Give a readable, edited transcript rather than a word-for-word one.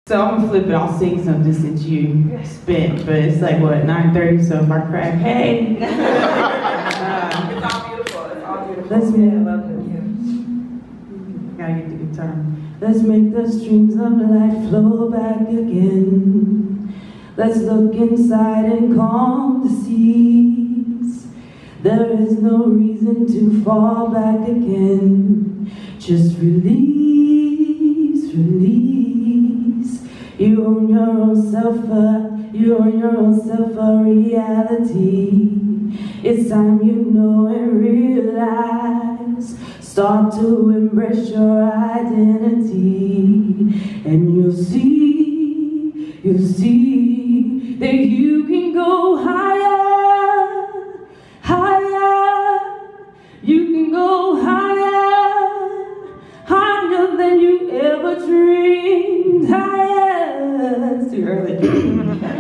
So I'm gonna flip it. I'll sing something since you spent, but it's like what, 9:30. So if I crack, hey. It's all beautiful. It's all beautiful. Let's I love it. Gotta get the guitar. Let's make the streams of life flow back again. Let's look inside and calm the seas. There is no reason to fall back again. Just release, release. You own your own self, you own your own self a reality. It's time you know and realize. Start to embrace your identity, and you'll see that you can go higher, higher. You can go higher, higher than you ever dreamed. Higher. It's too early.